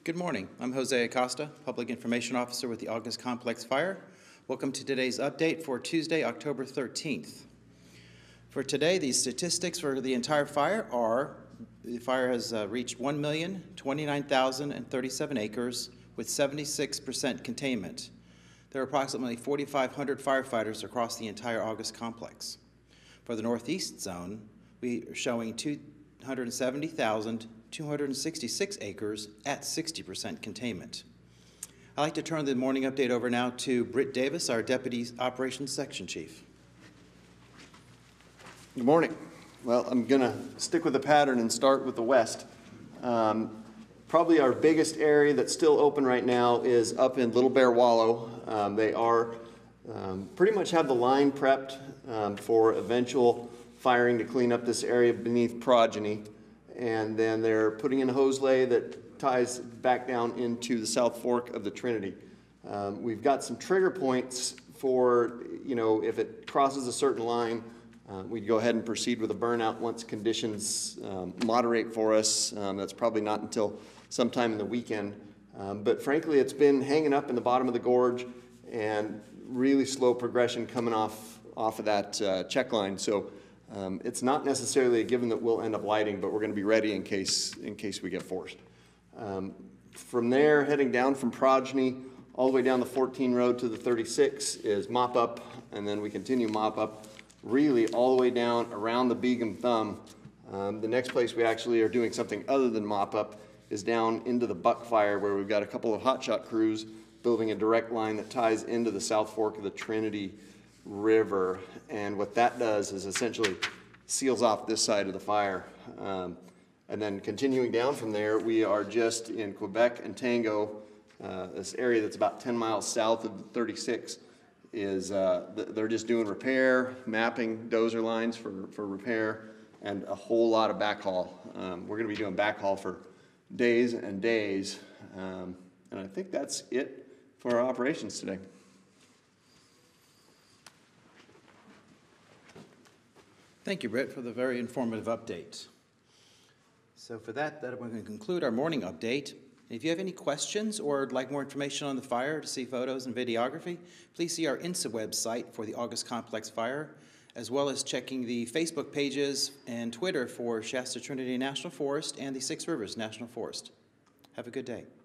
Good morning. I'm Jose Acosta, Public Information Officer with the August Complex Fire. Welcome to today's update for Tuesday, October 13th. For today, the statistics for the entire fire are: the fire has reached 1,029,037 acres with 76% containment. There are approximately 4,500 firefighters across the entire August complex. For the Northeast zone, we are showing 270,266 acres at 60% containment. I'd like to turn the morning update over now to Britt Davis, our Deputy Operations Section Chief. Good morning. Well, I'm going to stick with the pattern and start with the west. Probably our biggest area that's still open right now is up in Little Bear Wallow. They are pretty much have the line prepped for eventual firing to clean up this area beneath Progeny. And then they're putting in a hose lay that ties back down into the South Fork of the Trinity. We've got some trigger points for, if it crosses a certain line, we'd go ahead and proceed with a burnout once conditions moderate for us. That's probably not until sometime in the weekend. But frankly, it's been hanging up in the bottom of the gorge and really slow progression coming off of that check line. So it's not necessarily a given that we'll end up lighting, but we're going to be ready in case we get forced. From there, heading down from Progeny all the way down the 14 road to the 36 is mop up, and then we continue mop up really all the way down around the Begum Thumb. The next place we actually are doing something other than mop up is down into the Buckfire, where we've got a couple of hotshot crews building a direct line that ties into the South Fork of the Trinity River. And what that does is essentially seals off this side of the fire. And then continuing down from there, we are just in Quebec and Tango, this area that's about 10 miles south of the 36 is they're just doing repair, mapping dozer lines for repair, and a whole lot of backhaul. We're going to be doing backhaul for days and days, and I think that's it for our operations today. Thank you, Britt, for the very informative update. So for that we're going to conclude our morning update. If you have any questions or would like more information on the fire, to see photos and videography, please see our INSA website for the August Complex Fire, as well as checking the Facebook pages and Twitter for Shasta-Trinity National Forest and the Six Rivers National Forest. Have a good day.